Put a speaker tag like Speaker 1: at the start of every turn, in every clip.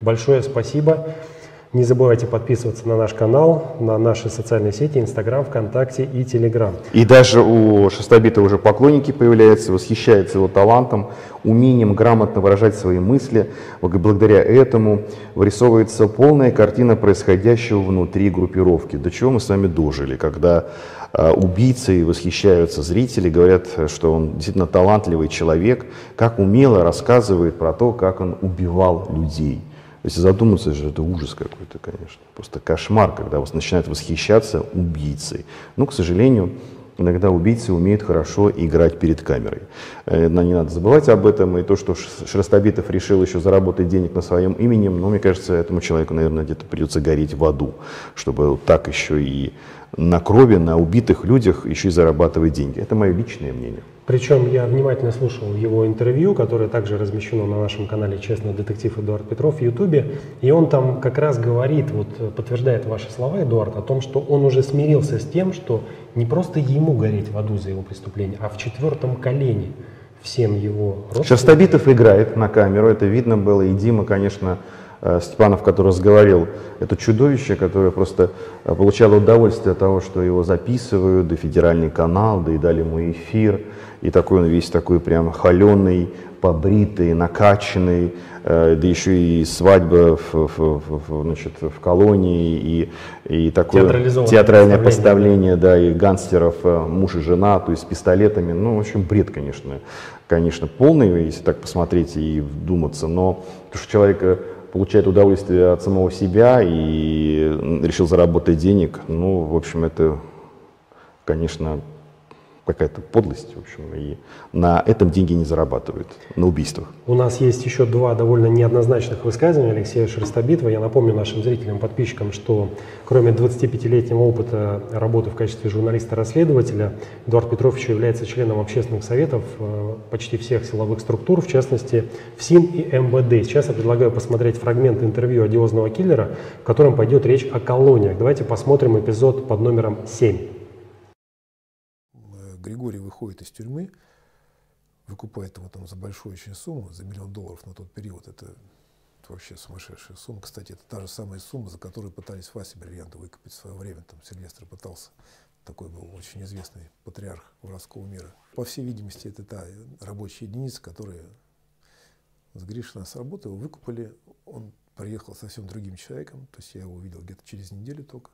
Speaker 1: Большое спасибо. Не забывайте подписываться на наш канал, на наши социальные сети, Инстаграм, ВКонтакте и Телеграм.
Speaker 2: И даже у Шерстобитова уже поклонники появляются, восхищаются его талантом, умением грамотно выражать свои мысли. Благодаря этому вырисовывается полная картина происходящего внутри группировки. До чего мы с вами дожили, когда убийцей восхищаются зрители, говорят, что он действительно талантливый человек, как умело рассказывает про то, как он убивал людей. Если задуматься, же это ужас какой-то, конечно. Просто кошмар, когда вас начинают восхищаться убийцей. Но, к сожалению, иногда убийцы умеют хорошо играть перед камерой. Не надо забывать об этом. И то, что Шерстобитов решил еще заработать денег на своем имени, ну, мне кажется, этому человеку, наверное, где-то придется гореть в аду, чтобы так еще и на крови, на убитых людях еще и зарабатывать деньги. Это мое личное мнение.
Speaker 1: Причем я внимательно слушал его интервью, которое также размещено на нашем канале «Честный детектив» Эдуард Петров в Ютубе. И он там как раз говорит, вот подтверждает ваши слова, Эдуард, о том, что он уже смирился с тем, что не просто ему гореть в аду за его преступление, а в четвертом колене всем его родственникам.
Speaker 2: Шерстобитов играет на камеру, это видно было. И Дима, конечно, Степанов, который разговаривал, это чудовище, которое просто получало удовольствие от того, что его записывают, да федеральный канал, да и дали ему эфир. И такой он весь такой прям холеный, побритый, накачанный, да еще и свадьба в колонии, и такое театральное поставление, да, и гангстеров муж и жена, то есть с пистолетами. Ну, в общем, бред, конечно, полный, если так посмотреть и вдуматься, но то, что человек получает удовольствие от самого себя и решил заработать денег, ну, в общем, это, конечно, какая-то подлость, в общем, и на этом деньги не зарабатывают, на убийствах.
Speaker 1: У нас есть еще два довольно неоднозначных высказывания Алексея Шерстобитова. Я напомню нашим зрителям, подписчикам, что кроме 25-летнего опыта работы в качестве журналиста-расследователя, Эдуард Петров еще является членом общественных советов почти всех силовых структур, в частности, ФСИН и МВД. Сейчас я предлагаю посмотреть фрагмент интервью одиозного киллера, в котором пойдет речь о колониях. Давайте посмотрим эпизод под номером 7.
Speaker 3: Григорий выходит из тюрьмы, выкупает его там за большую очень сумму, за $1 000 000 на тот период. Это вообще сумасшедшая сумма. Кстати, это та же самая сумма, за которую пытались Вася Бриллианта выкупить в свое время. Там Сильвестр пытался. Такой был очень известный патриарх воровского мира. По всей видимости, это та рабочая единица, которая с Гришина с работы его выкупали. Он приехал совсем другим человеком. То есть я его увидел где-то через неделю только.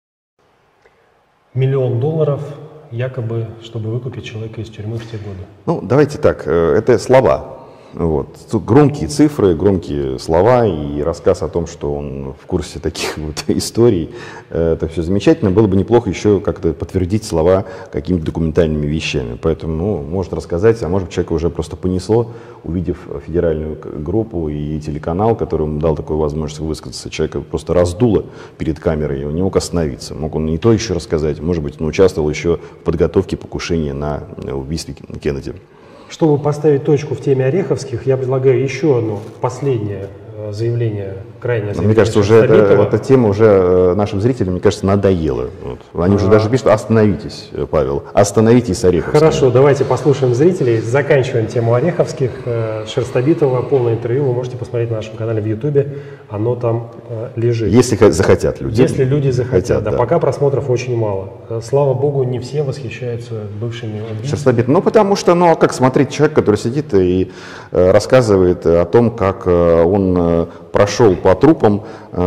Speaker 1: $1 000 000 якобы, чтобы выкупить человека из тюрьмы в те годы.
Speaker 2: Ну, давайте так, это слова. Вот. Тут громкие цифры, громкие слова и рассказ о том, что он в курсе таких вот историй. Это все замечательно. Было бы неплохо еще как-то подтвердить слова какими-то документальными вещами. Поэтому, ну, может рассказать, а может человека уже просто понесло, увидев федеральную группу и телеканал, который ему дал такую возможность высказаться. Человека просто раздуло перед камерой, и он не мог остановиться. Мог он не то еще рассказать, может быть, он участвовал еще в подготовке покушения на убийстве Кеннеди.
Speaker 1: Чтобы поставить точку в теме Ореховских, я предлагаю еще одно последнее заявление, крайнее заявление.
Speaker 2: Мне кажется, уже эта тема уже нашим зрителям, мне кажется, надоела. Вот. Они уже даже пишут: остановитесь, Павел, остановитесь, Ореховские.
Speaker 1: Хорошо, давайте послушаем зрителей. Заканчиваем тему Ореховских. Шерстобитова, полное интервью вы можете посмотреть на нашем канале в Ютубе. Оно там лежит.
Speaker 2: Если захотят люди.
Speaker 1: Если люди захотят. Да, пока просмотров очень мало. Слава богу, не все восхищаются бывшими убийцами.
Speaker 2: Шерстобитов. Ну, потому что, ну, как смотреть человек, который сидит и рассказывает о том, как он прошел по трупам,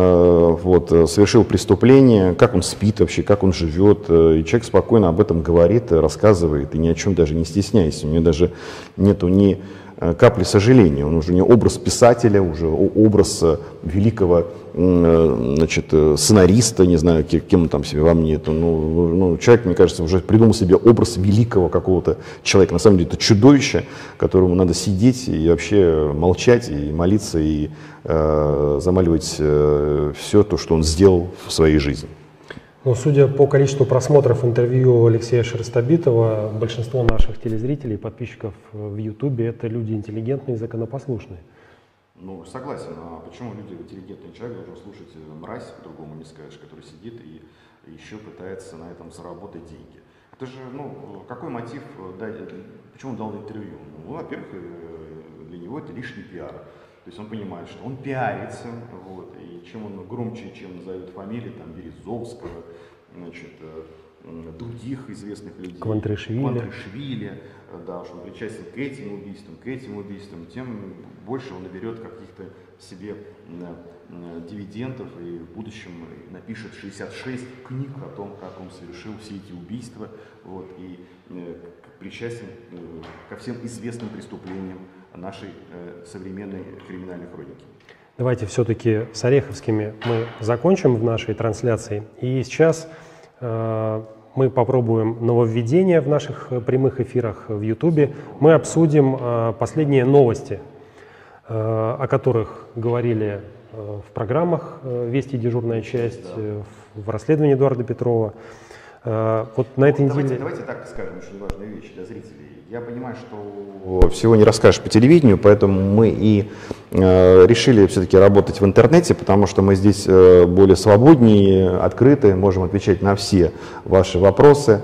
Speaker 2: вот, совершил преступление, как он спит вообще, как он живет. И человек спокойно об этом говорит, рассказывает, и ни о чем даже не стесняясь. У него даже нету ни капли сожаления. Он уже не образ писателя, уже образ великого, значит, сценариста, не знаю, кем он там себе во мне. Ну, человек, мне кажется, уже придумал себе образ великого какого-то человека. На самом деле это чудовище, которому надо сидеть и вообще молчать, и молиться, и замаливать все то, что он сделал в своей жизни.
Speaker 1: Но судя по количеству просмотров интервью Алексея Шерстобитова, большинство наших телезрителей, подписчиков в Ютубе, это люди интеллигентные и законопослушные.
Speaker 2: Ну, согласен. А почему люди, интеллигентный человек должен слушать мразь, по-другому не скажешь, который сидит и еще пытается на этом заработать деньги? Это же, ну, какой мотив, почему он дал интервью? Ну, во-первых, для него это лишний пиар. То есть он понимает, что он пиарится, вот, и чем он громче, чем назовет фамилии, там, Березовского, значит, других известных людей, Квантришвили, да, что он причастен к этим убийствам, тем больше он наберет каких-то себе дивидендов и в будущем напишет 66 книг о том, как он совершил все эти убийства, вот, и причастен ко всем известным преступлениям нашей современной криминальной хроники.
Speaker 1: Давайте все-таки с Ореховскими мы закончим в нашей трансляции. И сейчас мы попробуем нововведение в наших прямых эфирах в YouTube. Мы обсудим последние новости, о которых говорили в программах «Вести. Дежурная часть», в расследовании Эдуарда Петрова. Вот на этой неделе...
Speaker 2: Давайте так скажем, очень важная вещь для зрителей. Я понимаю, что всего не расскажешь по телевидению, поэтому мы и решили все-таки работать в интернете, потому что мы здесь более свободнее, открыты, можем отвечать на все ваши вопросы.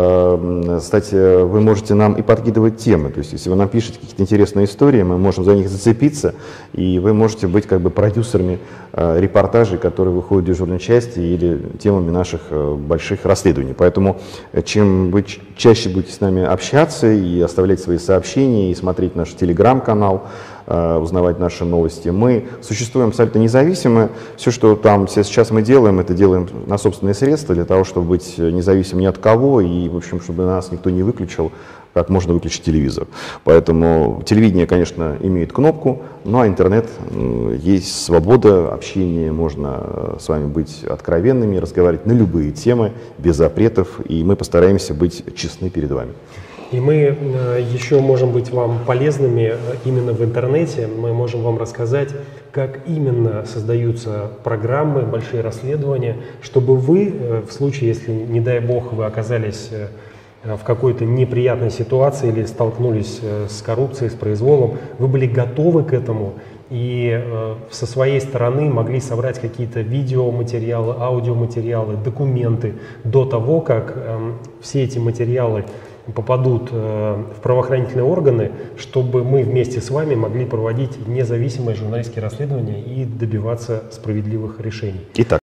Speaker 2: Кстати, вы можете нам и подкидывать темы, то есть если вы нам пишете какие-то интересные истории, мы можем за них зацепиться, и вы можете быть как бы продюсерами репортажей, которые выходят в дежурной части, или темами наших больших расследований. Поэтому чем вы чаще будете с нами общаться и оставлять свои сообщения, и смотреть наш телеграм-канал, узнавать наши новости. Мы существуем абсолютно независимо. Все, что там сейчас мы делаем, это делаем на собственные средства, для того, чтобы быть независимым ни от кого, и, в общем, чтобы нас никто не выключил, как можно выключить телевизор. Поэтому телевидение, конечно, имеет кнопку, ну а интернет, есть свобода общения, можно с вами быть откровенными, разговаривать на любые темы, без запретов, и мы постараемся быть честны перед вами.
Speaker 1: И мы еще можем быть вам полезными именно в интернете. Мы можем вам рассказать, как именно создаются программы, большие расследования, чтобы вы, в случае, если, не дай бог, вы оказались в какой-то неприятной ситуации или столкнулись с коррупцией, с произволом, вы были готовы к этому и со своей стороны могли собрать какие-то видеоматериалы, аудиоматериалы, документы до того, как все эти материалы попадут в правоохранительные органы, чтобы мы вместе с вами могли проводить независимые журналистские расследования и добиваться справедливых решений.
Speaker 2: Итак.